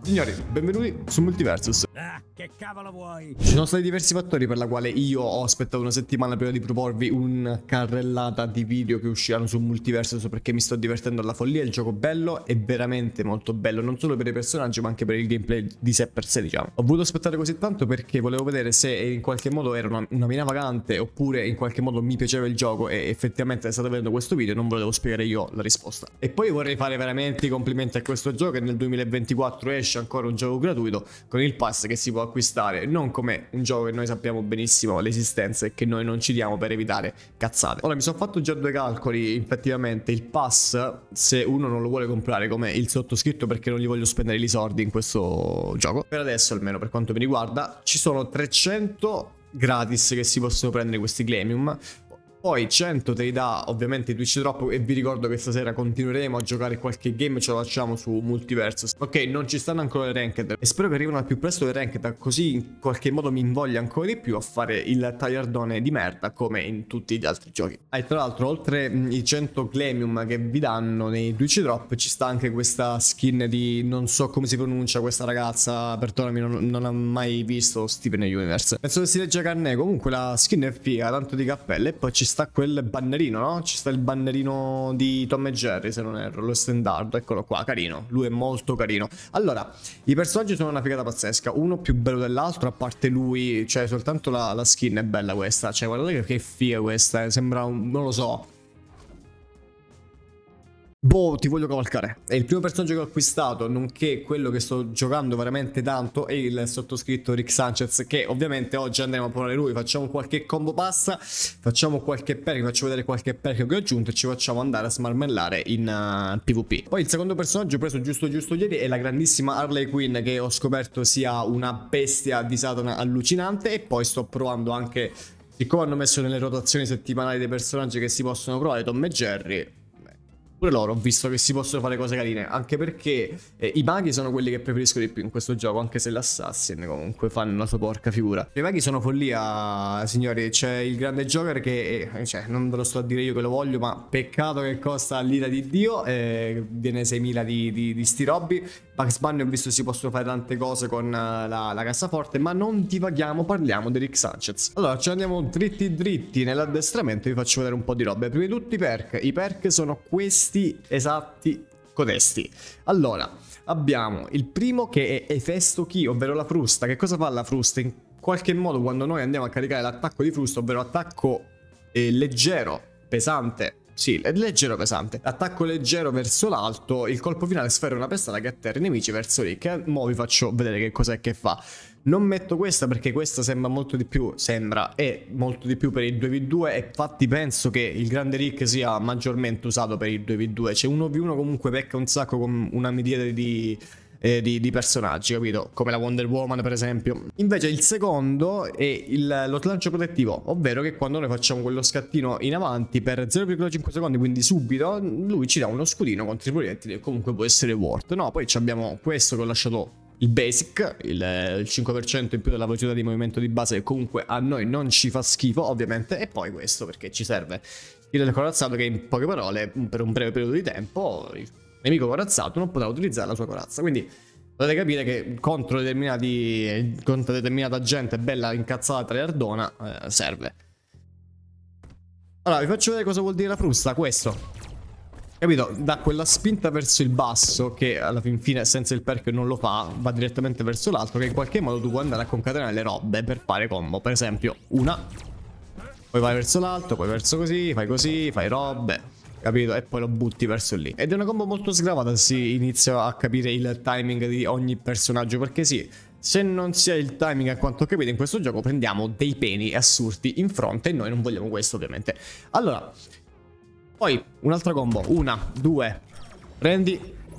Signori, benvenuti su Multiversus. Che cavolo vuoi? Ci sono stati diversi fattori per la quale io ho aspettato una settimana prima di proporvi una carrellata di video che usciranno su Multiversus, perché mi sto divertendo alla follia. Il gioco bello è veramente molto bello, non solo per i personaggi ma anche per il gameplay di sé per sé, diciamo. Ho voluto aspettare così tanto perché volevo vedere se in qualche modo era una mina vagante oppure in qualche modo mi piaceva il gioco, e effettivamente state vedendo questo video, non ve lo devo spiegare io la risposta. E poi vorrei fare veramente i complimenti a questo gioco, che nel 2024 esce ancora un gioco gratuito con il pass che si può acquistare, non come un gioco che noi sappiamo benissimo l'esistenza e che noi non ci diamo per evitare cazzate. Ora mi sono fatto già due calcoli. Effettivamente il pass, se uno non lo vuole comprare come il sottoscritto, perché non gli voglio spendere i soldi in questo gioco, per adesso almeno per quanto mi riguarda, ci sono 300 gratis che si possono prendere questi Glamium. Poi 100 te li dà ovviamente Twitch Drop, e vi ricordo che stasera continueremo a giocare qualche game, ce lo facciamo su Multiversus. Ok, non ci stanno ancora le ranked e spero che arrivino al più presto le ranked, così in qualche modo mi invoglia ancora di più a fare il tagliardone di merda come in tutti gli altri giochi. E tra l'altro, oltre i 100 Glamium che vi danno nei Twitch Drop, ci sta anche questa skin di, non so come si pronuncia questa ragazza, perdonami, non ha mai visto Steven Universe, penso che si legge Carne. Comunque la skin è figa, tanto di cappelle. E poi ci sta quel bannerino, no? Ci sta il bannerino di Tom e Jerry, se non erro, lo standard, eccolo qua, carino, lui è molto carino. Allora, i personaggi sono una figata pazzesca, uno più bello dell'altro, a parte lui, cioè soltanto la skin è bella questa, cioè guardate che figa questa, sembra un, non lo so. Boh, ti voglio cavalcare. È il primo personaggio che ho acquistato, nonché quello che sto giocando veramente tanto, è il sottoscritto Rick Sanchez, che ovviamente oggi andremo a provare lui. Facciamo qualche combo passa, facciamo qualche perk, vi faccio vedere qualche perk che ho aggiunto e ci facciamo andare a smarmellare in PvP. Poi il secondo personaggio preso giusto ieri è la grandissima Harley Quinn, che ho scoperto sia una bestia di Satana allucinante. E poi sto provando anche, siccome hanno messo nelle rotazioni settimanali dei personaggi che si possono provare, Tom e Jerry, pure loro ho visto che si possono fare cose carine, anche perché i maghi sono quelli che preferisco di più in questo gioco, anche se l'assassin comunque fanno la sua porca figura. I maghi sono follia, signori. C'è il grande Joker che cioè, non ve lo sto a dire io che lo voglio, ma peccato che costa l'ira di Dio, viene 6.000 di sti robbi. Bugs Bunny ho visto si possono fare tante cose con la cassaforte, ma non divaghiamo, parliamo di Rick Sanchez. Allora, ci andiamo dritti nell'addestramento e vi faccio vedere un po' di robe. Prima di tutti i perk sono questi esatti codesti. Allora, abbiamo il primo che è Efesto Key, ovvero la frusta. Che cosa fa la frusta? In qualche modo, quando noi andiamo a caricare l'attacco di frusta, ovvero attacco leggero, pesante. Sì, è leggero pesante. Attacco leggero verso l'alto, il colpo finale sferra una pestata che atterra i nemici verso Rick. Mo' vi faccio vedere che cos'è che fa. Non metto questa perché questa sembra molto di più, è molto di più per il 2v2, e infatti penso che il grande Rick sia maggiormente usato per il 2v2. C'è 1v1 comunque pecca un sacco con una miriade di personaggi, capito? Come la Wonder Woman, per esempio. Invece il secondo è lo slancio protettivo, ovvero che quando noi facciamo quello scattino in avanti per 0,5 secondi, quindi subito, lui ci dà uno scudino contro i proiettili, e comunque può essere worth. No, poi abbiamo questo che ho lasciato, il basic, il 5% in più della velocità di movimento di base, che comunque a noi non ci fa schifo ovviamente. E poi questo perché ci serve il corazzato, che in poche parole per un breve periodo di tempo il nemico corazzato non potrà utilizzare la sua corazza. Quindi potete capire che contro determinata gente bella incazzata tryhardona serve. Allora vi faccio vedere cosa vuol dire la frusta. Questo, capito? Da quella spinta verso il basso, che alla fin fine senza il perk non lo fa, va direttamente verso l'alto, che in qualche modo tu puoi andare a concatenare le robe per fare combo. Per esempio una, poi vai verso l'alto, poi verso così, fai robe, capito? E poi lo butti verso lì. Ed è una combo molto sgravata, si inizia a capire il timing di ogni personaggio, perché sì, se non si ha il timing, a quanto capite in questo gioco, prendiamo dei peni assurdi in fronte, e noi non vogliamo questo ovviamente. Allora, poi un'altra combo, 1, 2, prendi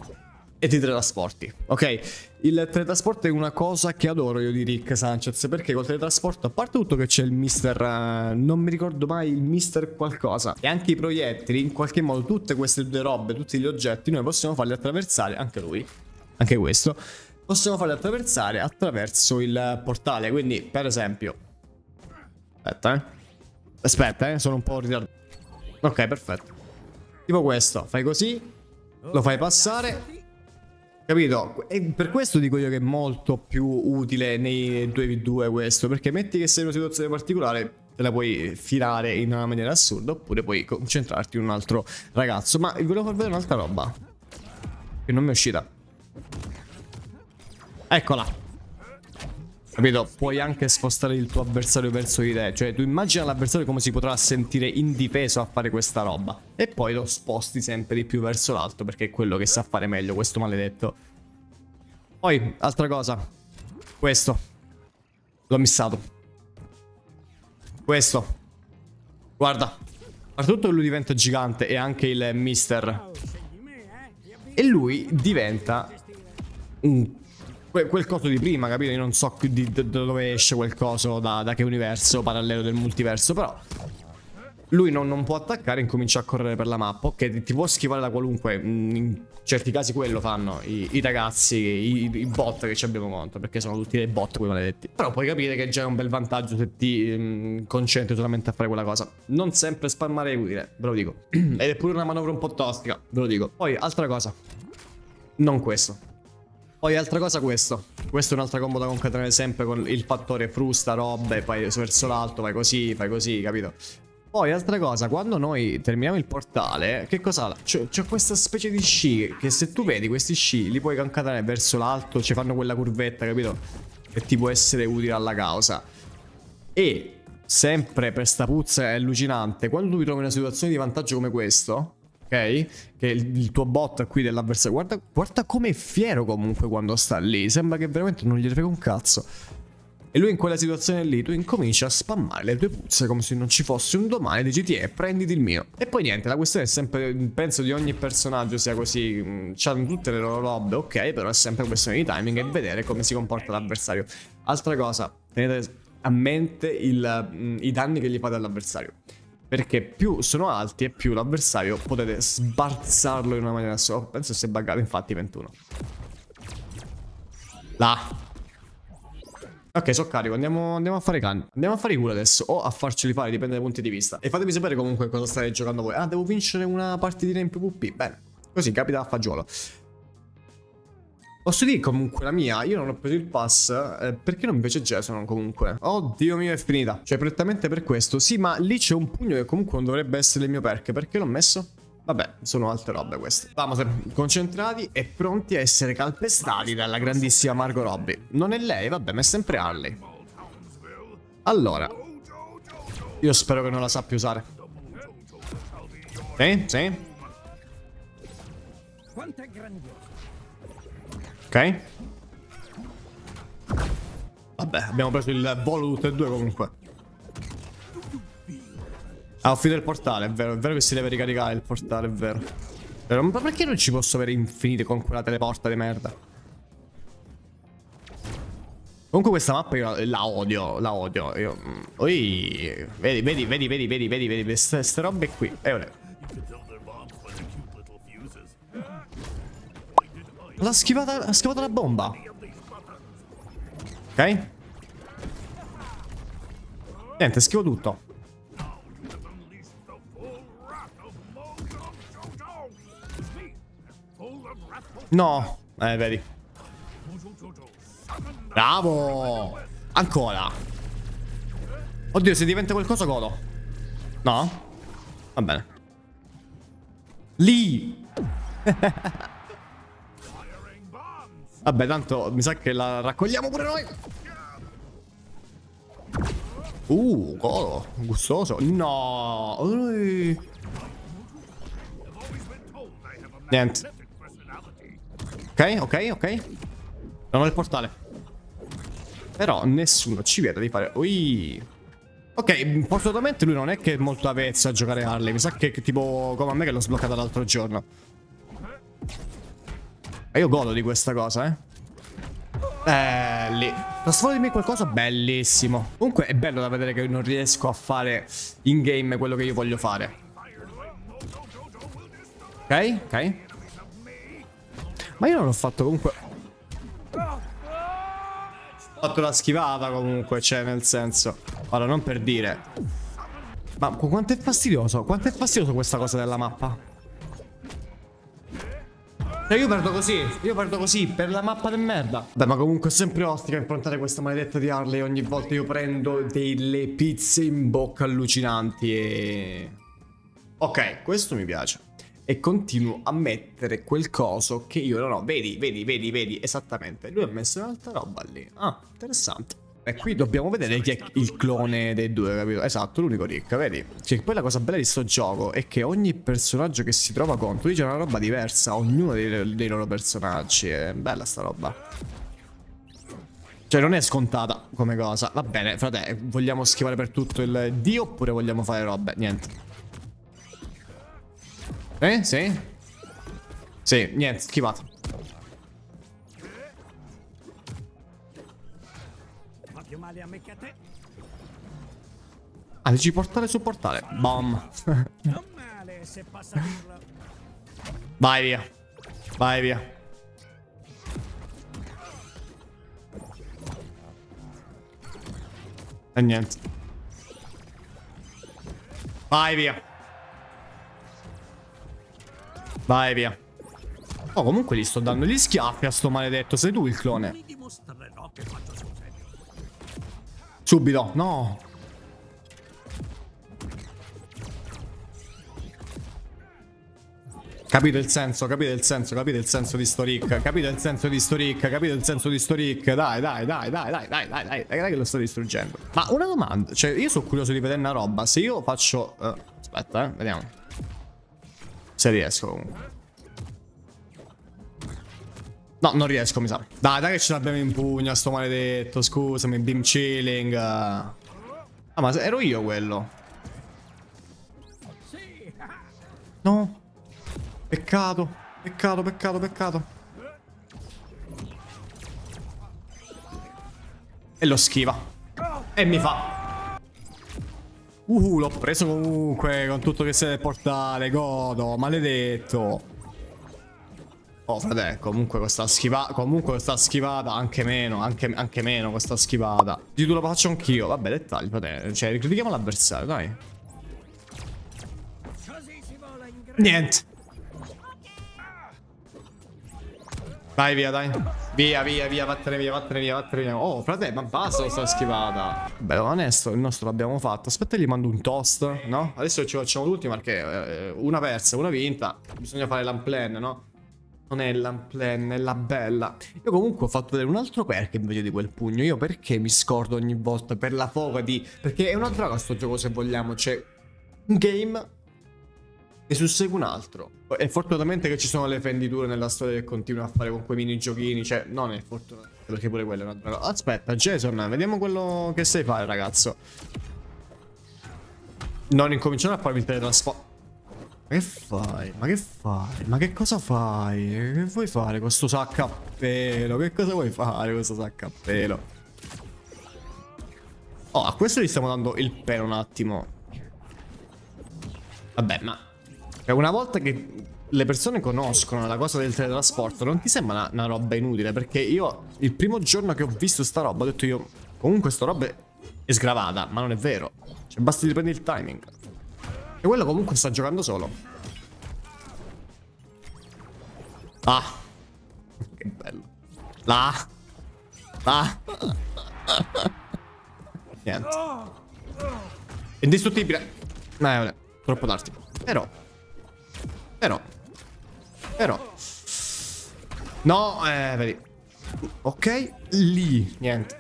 e ti teletrasporti, ok? Il teletrasporto è una cosa che adoro io di Rick Sanchez, perché col teletrasporto, a parte tutto che c'è il mister, non mi ricordo mai il mister qualcosa, e anche i proiettili, in qualche modo tutte queste due robe, tutti gli oggetti, noi possiamo farli attraversare, anche lui, anche questo, possiamo farli attraversare attraverso il portale. Quindi per esempio, aspetta, sono un po' in ritardo. Ok, perfetto. Tipo questo, fai così, lo fai passare Capito? E per questo dico io che è molto più utile nei 2v2 questo, perché metti che sei in una situazione particolare, te la puoi filare in una maniera assurda, oppure puoi concentrarti in un altro ragazzo. Ma vi volevo far vedere un'altra roba che non mi è uscita. Eccola. Capito? Puoi anche spostare il tuo avversario verso di te. Cioè, tu immagina l'avversario come si potrà sentire indifeso a fare questa roba. E poi lo sposti sempre di più verso l'alto, perché è quello che sa fare meglio, questo maledetto. Poi, altra cosa. Questo. L'ho missato. Questo. Guarda. Soprattutto lui diventa gigante e anche il mister. E lui diventa quel coso di prima, capito? Io non so da dove esce quel coso, da che universo parallelo del multiverso, però lui non può attaccare e incomincia a correre per la mappa. Ok, ti può schivare da qualunque. In certi casi quello fanno i ragazzi, i bot che ci abbiamo contro, perché sono tutti dei bot quei maledetti. Però puoi capire che già è un bel vantaggio se ti concentri solamente a fare quella cosa. Non sempre spammare è utile, ve lo dico. Ed è pure una manovra un po' tostica, ve lo dico. Poi, altra cosa. Non questo. Poi altra cosa questo. Questa è un'altra combo da concatenare sempre con il fattore frusta, robe, poi verso l'alto, fai così, capito? Poi altra cosa, quando noi terminiamo il portale, che cosa ha? C'è questa specie di sci, che se tu vedi questi sci li puoi concatenare verso l'alto, ci fanno quella curvetta, capito? Che ti può essere utile alla causa. E sempre per sta puzza è allucinante, quando tu ti trovi in una situazione di vantaggio come questo, ok? Che il tuo bot qui dell'avversario, guarda come è fiero comunque quando sta lì, sembra che veramente non gli frega un cazzo. E lui in quella situazione lì, tu incominci a spammare le tue puzze come se non ci fosse un domani, dici prenditi il mio. E poi niente, la questione è sempre, penso di ogni personaggio sia così, c'hanno tutte le loro robe, ok, però è sempre questione di timing e vedere come si comporta l'avversario. Altra cosa, tenete a mente i danni che gli fate all'avversario. Perché più sono alti e più l'avversario potete sbarzarlo in una maniera sola. Penso sia buggato, infatti 21. Là. Ok, so carico, andiamo a fare canni. Andiamo a fare i culo adesso, o a farceli fare, dipende dai punti di vista. E fatemi sapere comunque cosa state giocando voi. Ah, devo vincere una partitina in PvP. Bene, così capita a fagiolo. Posso dire comunque la mia, io non ho preso il pass perché non mi piace Jason comunque. Oh Dio mio, è finita. Cioè prettamente per questo. Sì, ma lì c'è un pugno che comunque non dovrebbe essere il mio perché l'ho messo? Vabbè, sono altre robe queste. Vamo concentrati e pronti a essere calpestati dalla grandissima Margot Robbie. Non è lei, vabbè, ma è sempre Harley. Allora, io spero che non la sappia usare. Sì. Quanto è grandioso. Ok. Vabbè, abbiamo preso il volo tutte e due comunque. Ah, ho finito il portale, è vero che si deve ricaricare il portale, è vero. Ma perché non ci posso avere infinite con quella teleporta di merda? Comunque questa mappa io la odio, io. Oi, vedi, queste robe qui. Ha schivato la bomba. Ok. Niente, schivo tutto. No, vedi. Bravo. Ancora. Oddio, se diventa qualcosa godo. No? Va bene. Lì. Vabbè, tanto mi sa che la raccogliamo pure noi. Godo. Gustoso. No. Niente. Ok. Non ho il portale. Però nessuno ci vieta di fare. Ui. Ok, fortunatamente lui non è che è molto avvezzo a giocare Harley. Mi sa che tipo come a me che l'ho sbloccata l'altro giorno. E io godo di questa cosa, lì. Trasformami in qualcosa bellissimo. Comunque è bello da vedere che non riesco a fare in game quello che io voglio fare. Ok. Ma io non ho fatto comunque. Ho fatto la schivata comunque, cioè nel senso. Allora, non per dire. Ma quanto è fastidioso? Quanto è fastidioso questa cosa della mappa? Cioè io perdo così per la mappa di merda. Beh, ma comunque è sempre ostica improntare questa maledetta di Harley. Ogni volta io prendo delle pizze in bocca allucinanti e... Ok, questo mi piace. E continuo a mettere quel coso che io non ho. Vedi, esattamente. Lui ha messo un'altra roba lì. Ah, interessante. E qui dobbiamo vedere chi è il clone dei due, capito? Esatto, l'unico Rick, vedi? Cioè, poi la cosa bella di sto gioco è che ogni personaggio che si trova contro dice una roba diversa, ognuno dei loro personaggi. È bella sta roba. Cioè, non è scontata come cosa. Va bene, frate, vogliamo schivare per tutto il D oppure vogliamo fare robe? Niente. Sì? Sì, niente, schivato. Più male a me che a te. Ah, dici portale su portale. Bom. Non male, se passa a dirlo. Vai via. Vai via. E niente. Vai via. Vai via. Oh, comunque gli sto dando gli schiaffi a sto maledetto. Sei tu il clone. Mi dimostrerò che faccio sul serio. Subito, no. Capito il senso, capito il senso, capito il senso di sto Rick. Capito il senso di sto Rick, capito il senso di sto Rick. Dai, che lo sto distruggendo. Ma una domanda, cioè io sono curioso di vedere una roba. Se io faccio... aspetta, vediamo. Se riesco comunque. No, non riesco, mi sa. Dai che ce l'abbiamo in pugno, sto maledetto. Scusami, beam chilling. Ah, ma ero io quello. No. Peccato. Peccato. E lo schiva. E mi fa. L'ho preso comunque con tutto che sei del portale. Godo, maledetto. Oh, frate, comunque questa schivata, anche meno questa schivata. Di tu la faccio anch'io, vabbè, dettagli, frate. Cioè, ricritichiamo l'avversario, dai. Niente. Vai via, dai. Via, vattene via. Oh, frate, ma basta questa schivata. Beh, onesto, il nostro l'abbiamo fatto. Aspetta, gli mando un toast, no? Adesso ci facciamo l'ultima perché una persa, una vinta. Bisogna fare l'unplan, no? Non è l'unplan, è la bella. Io comunque ho fatto vedere un altro perk invece di quel pugno. Io perché mi scordo ogni volta per la foga di... Perché è una droga sto gioco, se vogliamo. C'è un game e sussegue un altro. E fortunatamente che ci sono le fenditure nella storia che continuano a fare con quei minigiochini. Cioè, non è fortunato, perché pure quello è una droga. Aspetta, Jason, vediamo quello che sai fare, ragazzo. Non incominciare a farmi il teletrasporto. Ma che fai? Ma che cosa fai? Che vuoi fare con sto sacco a pelo? Che cosa vuoi fare con questo sacco a pelo? Oh, a questo gli stiamo dando il pelo un attimo. Vabbè, ma... Cioè, una volta che le persone conoscono la cosa del teletrasporto, non ti sembra una roba inutile? Perché io, il primo giorno che ho visto sta roba, ho detto io... Comunque sta roba è sgravata, ma non è vero. Cioè, basta di prendere il timing. E quello comunque sta giocando solo. Ah. Che bello. Là. Niente. Indistruttibile. Vabbè, troppo tardi. Però. No, vedi. Ok, lì. Niente.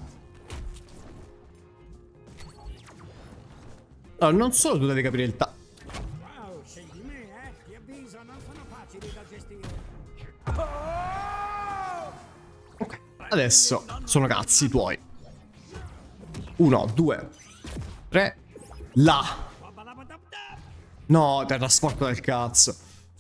Allora, non solo tu devi capire il Wow, sei di me, ti avviso, non sono facili da gestire. Ok, adesso sono cazzi tuoi. 1, 2, 3. Là. No, teletrasporto del cazzo.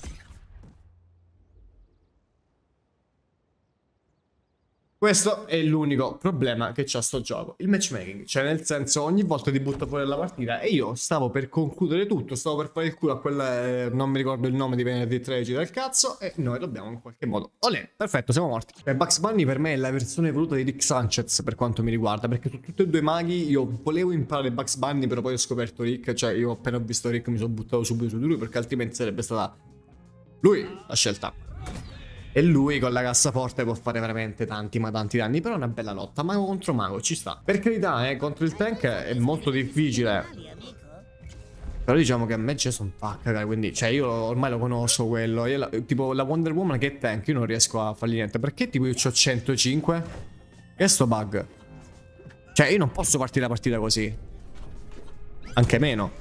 Questo è l'unico problema che c'ha sto gioco, il matchmaking. Cioè, nel senso, ogni volta ti butta fuori la partita e io stavo per concludere tutto, stavo per fare il culo a quel... non mi ricordo il nome di venerdì 13 del cazzo, e noi dobbiamo in qualche modo... Olè, perfetto, siamo morti. Bugs Bunny per me è la versione evoluta di Rick Sanchez per quanto mi riguarda, perché su tutti e due i maghi io volevo imparare Bugs Bunny, però poi ho scoperto Rick, cioè io appena ho visto Rick mi sono buttato subito su di lui, perché altrimenti sarebbe stata lui la scelta. E lui con la cassaforte può fare veramente tanti ma tanti danni. Però è una bella lotta. Mago contro mago, ci sta. Per carità, contro il tank è molto difficile. Però diciamo che a me Jason fa cagare. Quindi, cioè, io ormai lo conosco quello. Tipo la Wonder Woman che è tank, io non riesco a fargli niente. Perché tipo io ho 105? Che è sto bug? Cioè, io non posso partire la partita così. Anche meno.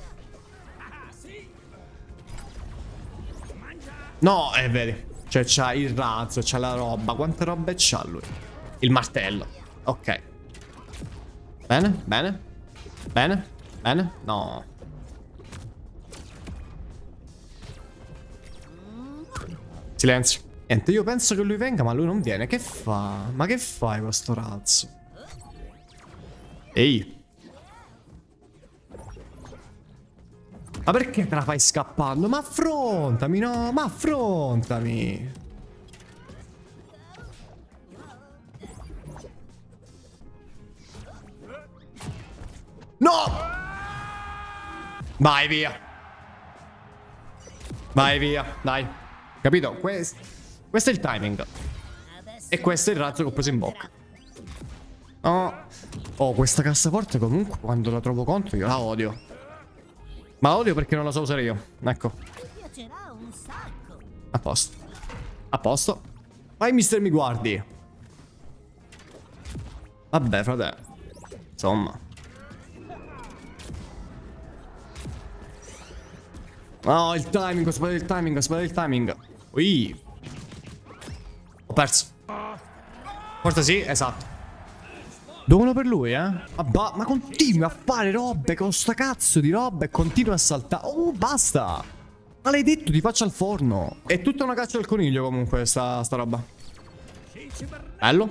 No, vedi. Cioè, c'ha il razzo, c'ha la roba. Quante robe c'ha lui? Il martello. Ok. Bene, bene. Bene, bene. No. Silenzio. Niente, io penso che lui venga, ma lui non viene. Che fa? Ma che fai con sto razzo? Ehi. Ma perché te la fai scappando? Ma affrontami, no? Ma affrontami. No! Vai via. Vai via, dai. Capito? Questo è il timing. E questo è il razzo che ho preso in bocca. Oh, questa cassaforte comunque quando la trovo contro io la odio. Ma la odio perché non la so usare io. Ecco. A posto. A posto. Vai mister mi guardi. Vabbè frate. Insomma. No, il timing, ho sbagliato il timing, ho sbagliato il timing. Ui. Ho perso. Forse sì, esatto. 2-1 per lui, ma continua a fare robe con sta cazzo di roba e continua a saltare. Oh, basta. Maledetto, ti faccio al forno. È tutta una caccia al coniglio comunque sta roba. Bello.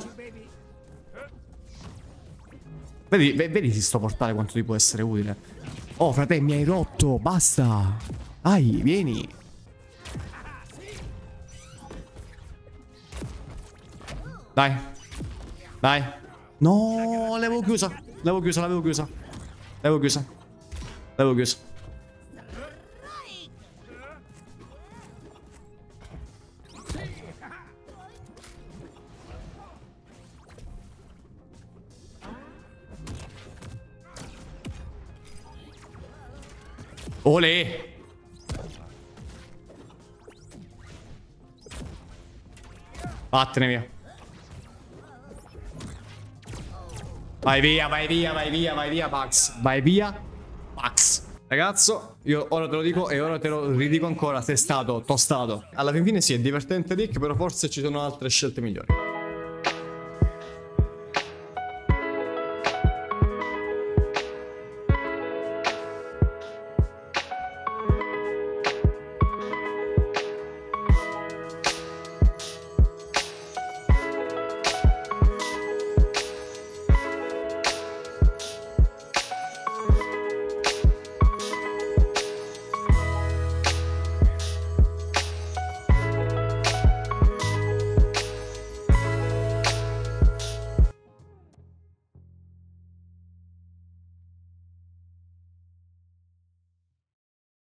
Vedi sto portale quanto ti può essere utile. Oh, frate, mi hai rotto, basta. Dai, vieni. Dai. Dai. No, l'avevo chiusa. L'avevo chiusa, l'avevo chiusa. L'avevo chiusa. L'avevo chiusa. Olè. Vattene via. Vai via, vai via, vai via, vai via, Pax. Vai via, Pax. Ragazzo, io ora te lo dico e ora te lo ridico ancora. Sei stato tostato. Alla fine sì, è divertente Dick, però forse ci sono altre scelte migliori.